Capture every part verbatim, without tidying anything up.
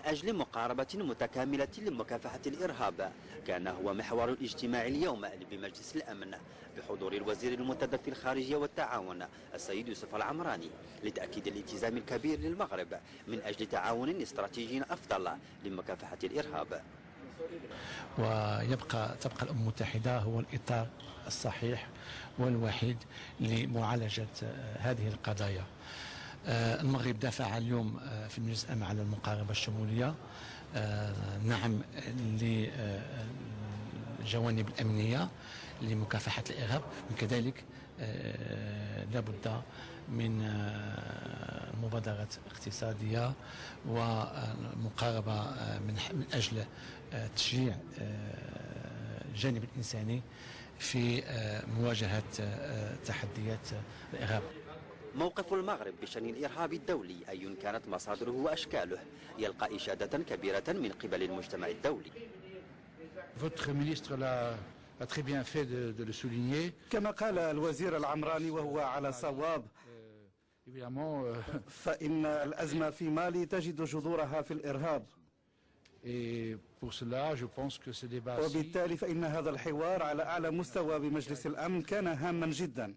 أجل مقاربة متكاملة لمكافحة الإرهاب كان هو محور الاجتماع اليوم بمجلس الأمن بحضور الوزير المنتدب في الخارجية والتعاون السيد يوسف العمراني لتأكيد الالتزام الكبير للمغرب من أجل تعاون استراتيجي أفضل لمكافحة الإرهاب. ويبقى تبقى الأمم المتحدة هو الإطار الصحيح والوحيد لمعالجة هذه القضايا. المغرب دافع اليوم في مجلس الأمن على المقاربة الشمولية، نعم للجوانب الأمنية لمكافحة الإرهاب، وكذلك لابد من مبادرة اقتصادية ومقاربة من أجل تشجيع الجانب الإنساني في مواجهة تحديات الإرهاب. موقف المغرب بشأن الإرهاب الدولي أي كانت مصادره وأشكاله يلقى إشادة كبيرة من قبل المجتمع الدولي. كما قال الوزير العمراني وهو على صواب، فإن الأزمة في مالي تجد جذورها في الإرهاب، وبالتالي فإن هذا الحوار على أعلى مستوى بمجلس الأمن كان هاما جدا.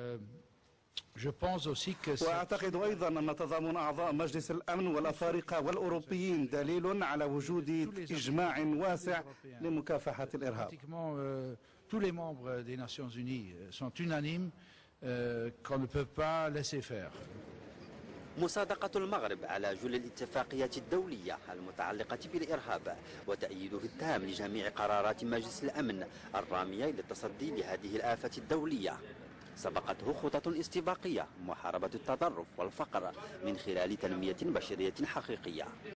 وأعتقد أيضا أن تضامن أعضاء مجلس الأمن والأفارقة والأوروبيين دليل على وجود إجماع واسع لمكافحة الإرهاب. مصادقة المغرب على جل الاتفاقيات الدولية المتعلقة بالإرهاب وتأييده التام لجميع قرارات مجلس الأمن الرامية للتصدي لهذه الآفة الدولية سبقته خطط استباقية محاربة التطرف والفقر من خلال تنمية بشرية حقيقية.